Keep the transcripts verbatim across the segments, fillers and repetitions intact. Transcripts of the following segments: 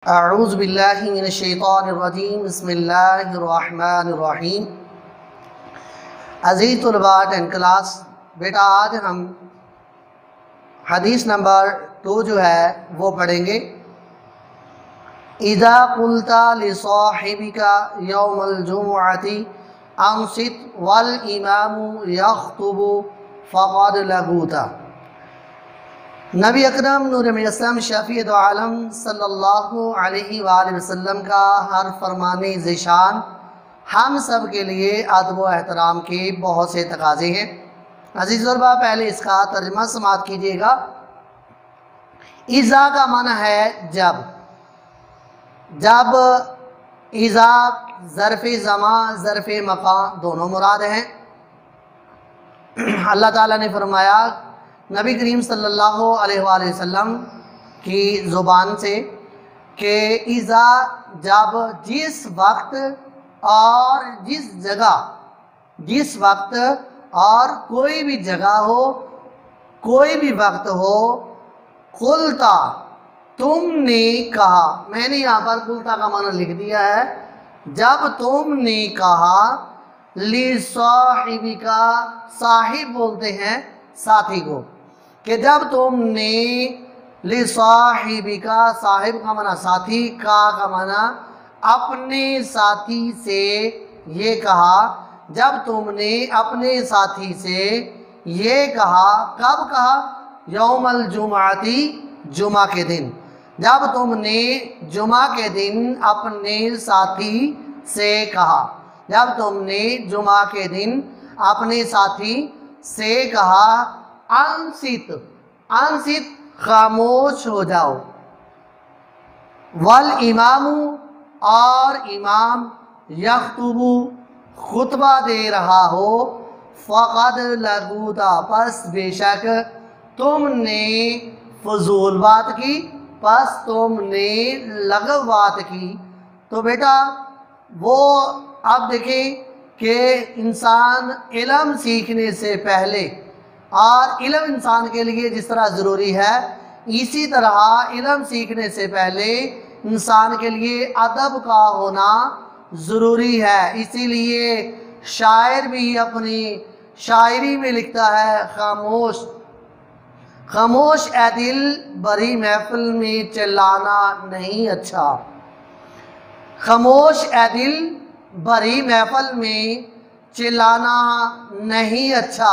अऊज़ु बिल्लाहि मिनश शैतानिर रजीम बिस्मिल्लाहिर रहमानिर रहीम। अज़ीज़ तुलबा tenth class, बेटा आज हम हदीस नंबर टू जो है वो पढ़ेंगे। इज़ा कुल्ता लिसाहिबिका यौमल जुमुअति अंसित वल इमामु यख्तुबु फ़क़द लगूता। नबी अकरम नूर मुजस्सम शफ़ी दो आलम सल्लल्लाहु अलैहि वसल्लम का हर फरमाने ज़िशान हम सब के लिए अदब व एहतराम के बहुत से तकाज़े हैं। अज़ीज़ तलबा, पहले इसका तर्जुमा समाअत कीजिएगा। इज़ा का माना है जब। जब इज़ा ज़र्फ़े ज़मा ज़र्फ़े मका दोनों मुराद हैं। अल्लाह ताला ने फरमाया नबी करीम सल्लल्लाहु अलैहि वसल्लम की ज़ुबान से कि इज़ा जब जिस वक्त और जिस जगह जिस वक्त और कोई भी जगह हो कोई भी वक्त हो कुल्ता तुमने कहा। मैंने यहाँ पर कुल्ता का माना लिख दिया है। जब तुमने कहा लिसाहिबिका, साहिब बोलते हैं साथी को, कि जब तुमने लिसाहिबिका, साहिब का माना साथी, का का माना अपने साथी से ये कहा। जब तुमने अपने साथी से ये कहा, कब कहा? यौमल जुमाती, जुमा के दिन। जब तुमने जुमा के दिन अपने साथी से कहा, जब तुमने जुमा के दिन अपने साथी से कहा अंसित, अंसित खामोश हो जाओ, वल इमामु, और इमाम यख्तुबु खुतबा दे रहा हो, फ़क़द लगूता, पस बेशक तुमने फजूल बात की, पस तुमने लगव बात की। तो बेटा वो आप देखें कि इंसान इल्म सीखने से पहले, और इल्म इंसान के लिए जिस तरह ज़रूरी है, इसी तरह इल्म सीखने से पहले इंसान के लिए अदब का होना ज़रूरी है। इसीलिए शायर भी अपनी शायरी में लिखता है, खामोश खामोश ए दिल बड़ी महफिल में चिल्लाना नहीं अच्छा। खामोश ए दिल बड़ी महफिल में चिल्लाना नहीं अच्छा।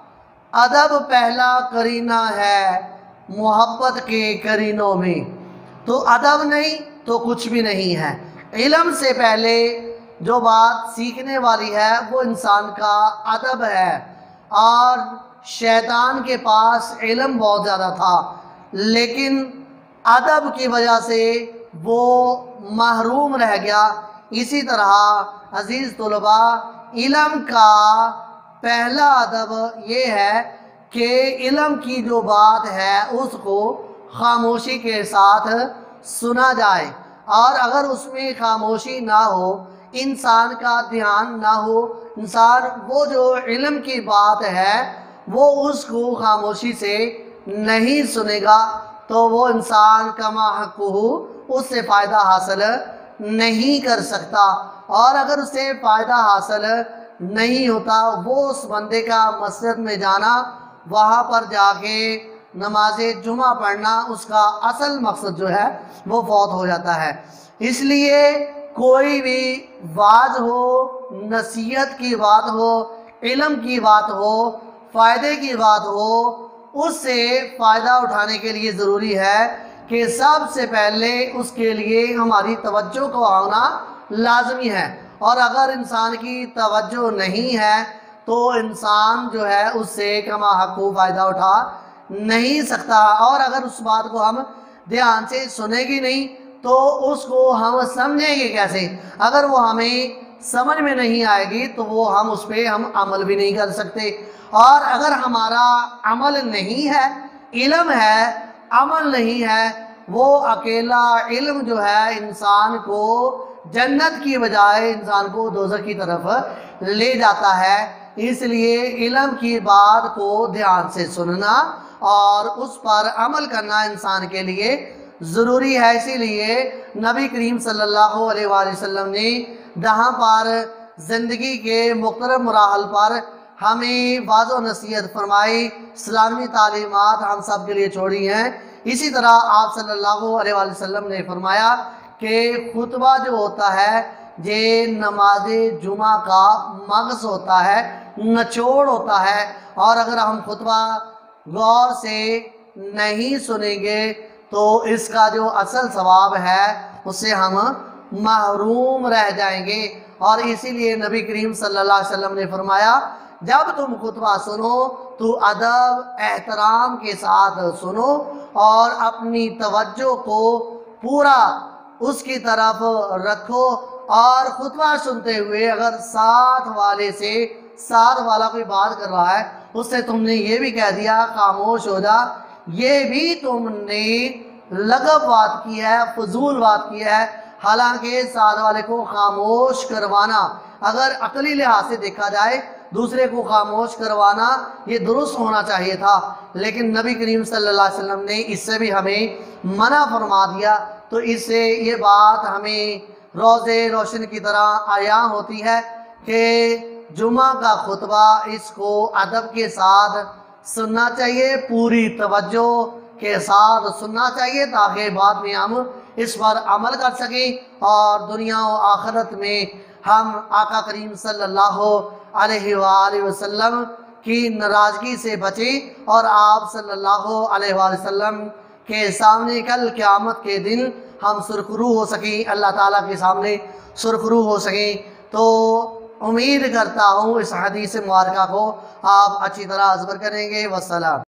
अदब पहला करीना है मोहब्बत के करीनों में। तो अदब नहीं तो कुछ भी नहीं है। इल्म से पहले जो बात सीखने वाली है वो इंसान का अदब है। और शैतान के पास इल्म बहुत ज़्यादा था, लेकिन अदब की वजह से वो महरूम रह गया। इसी तरह अज़ीज़ तुलबा, इल्म का पहला अदब ये है कि इल्म की जो बात है उसको खामोशी के साथ सुना जाए, और अगर उसमें खामोशी ना हो, इंसान का ध्यान ना हो, इंसान वो जो इल्म की बात है वो उसको खामोशी से नहीं सुनेगा, तो वो इंसान कमा हक़्क़ुहु उससे फ़ायदा हासिल नहीं कर सकता। और अगर उससे फ़ायदा हासिल नहीं होता, वो उस बंदे का मस्जिद में जाना, वहाँ पर जाके नमाज जुमा पढ़ना, उसका असल मकसद जो है वो फौत हो जाता है। इसलिए कोई भी वाज हो, नसीहत की बात हो, इल्म की बात हो, फ़ायदे की बात हो, उससे फ़ायदा उठाने के लिए ज़रूरी है कि सबसे पहले उसके लिए हमारी तवज्जो को आना लाजमी है। और अगर इंसान की तवज्जो नहीं है तो इंसान जो है उससे कमा हक़्क़ु फ़ायदा उठा नहीं सकता। और अगर उस बात को हम ध्यान से सुनेंगे नहीं तो उसको हम समझेंगे कैसे? अगर वो हमें समझ में नहीं आएगी तो वो हम उस पर हम अमल भी नहीं कर सकते। और अगर हमारा अमल नहीं है, इल्म है, अमल नहीं है, वो अकेला इल्म जो है इंसान को जन्नत की बजाय इंसान को दोज़ख की तरफ ले जाता है। इसलिए इल्म की बात को ध्यान से सुनना और उस पर अमल करना इंसान के लिए ज़रूरी है। इसीलिए नबी करीम सल्लल्लाहु अलैहि वसल्लम ने जहाँ पर ज़िंदगी के मुख्तलिफ मराहल पर हमें वाज़ो नसीहत फरमाई, इस्लामी तालीमात हम सब के लिए छोड़ी हैं। इसी तरह आप सल्लल्लाहु अलैहि वसल्लम ने फरमाया कि खुतबा जो होता है ये नमाज जुमा का मगज़ होता है, निचोड़ होता है, और अगर हम खुतबा गौर से नहीं सुनेंगे तो इसका जो असल सवाब है उससे हम महरूम रह जाएंगे। और इसीलिए नबी करीम सल्लल्लाहु अलैहि वसल्लम ने फरमाया जब तुम खुतबा सुनो तो अदब एहतराम के साथ सुनो और अपनी तवज्जो को पूरा उसकी तरफ रखो। और खुतबा सुनते हुए अगर साथ वाले से साथ वाला कोई बात कर रहा है उससे तुमने ये भी कह दिया खामोश हो जा, ये भी तुमने लगब बात की है, फजूल बात की है। हालांकि साथ वाले को खामोश करवाना अगर अकली लिहाज से देखा जाए दूसरे को खामोश करवाना ये दुरुस्त होना चाहिए था, लेकिन नबी करीम सल्लल्लाहु अलैहि वसल्लम ने इससे भी हमें मना फरमा दिया। तो इससे ये बात हमें रोज़े रोशन की तरह आया होती है कि जुमा का खुतबा इसको अदब के साथ सुनना चाहिए, पूरी तवज्जो के साथ सुनना चाहिए, ताकि बाद में हम इस पर अमल कर सकें और दुनिया और आखिरत में हम आका करीम सल्लल्लाहु अलैहि वसल्लम की नाराज़गी से बचें और आप सल्लल्लाहु अलैहि वसल्लम के सामने कल क़यामत के दिन हम सुरखरू हो सकें, अल्लाह ताला के सामने सुरखरू हो सकें। तो उम्मीद करता हूँ इस हदीस मुबारका को आप अच्छी तरह अज़बर करेंगे। वस्सलाम।